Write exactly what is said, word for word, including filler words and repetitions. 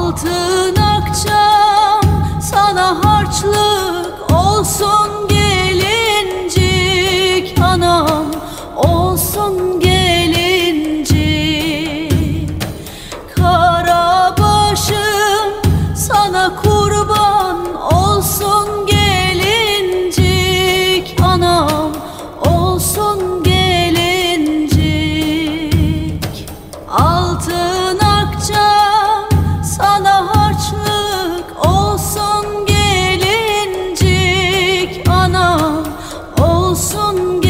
Altın akçam sana harçlık olsun, gelincik anam olsun gelincik. Karabaşım sana kurban olsun, gelincik anam olsun gelincik. Altın akçam sana harçlık olsun, gelincik anam olsun gelincik.